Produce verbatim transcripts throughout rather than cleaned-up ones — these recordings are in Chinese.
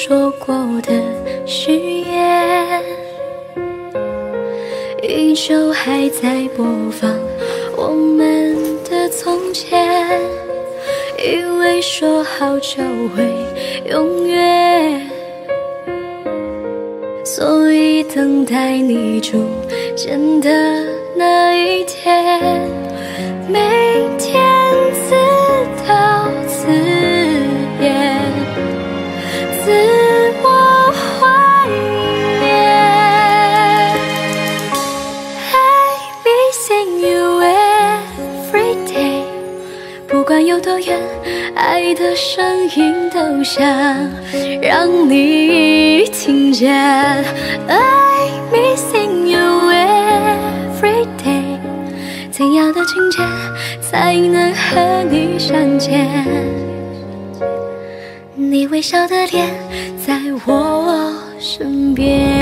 说过的誓言，依旧还在播放我们的从前，以为说好就会永远，所以等待你逐渐的那一天，每天自导自演，自我怀念。I missing you every day， 不管有多远，爱的声音都想让你听见。I missing you every day， 怎样的情节才能和你相见？你微笑的脸在我身边。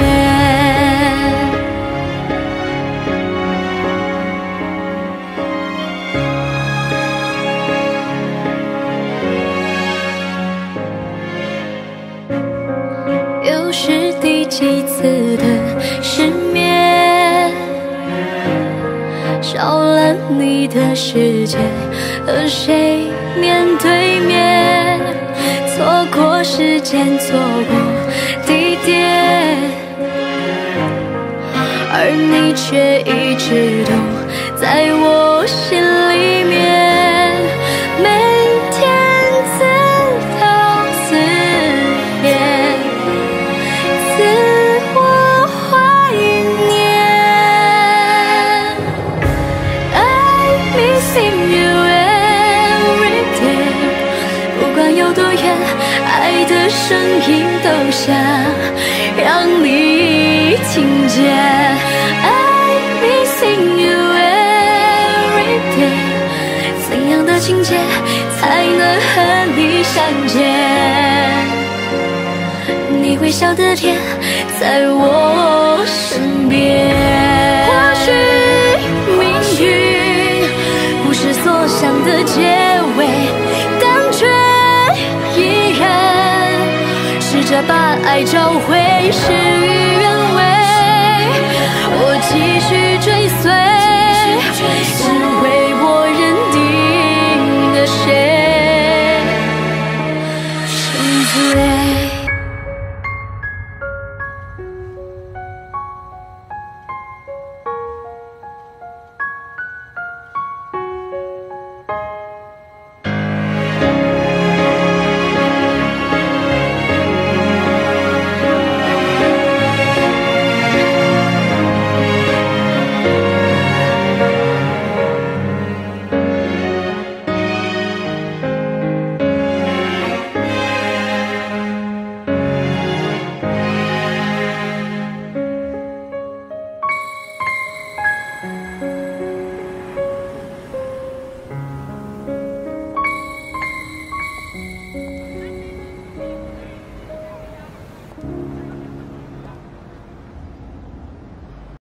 又是第几次的失眠，少了你的世界，和谁面对面？错过时间，错过地点，而你却一直都在我心里面，每天自导自演，自我怀念。I missing you every day， 不管有多远，爱的声音都想让你听见。I missing you every day， 怎样的情节才能和你相见？你微笑的脸在我身边。或许命运不是所想的结尾，但却依然试着把爱找回，事与愿违。我继续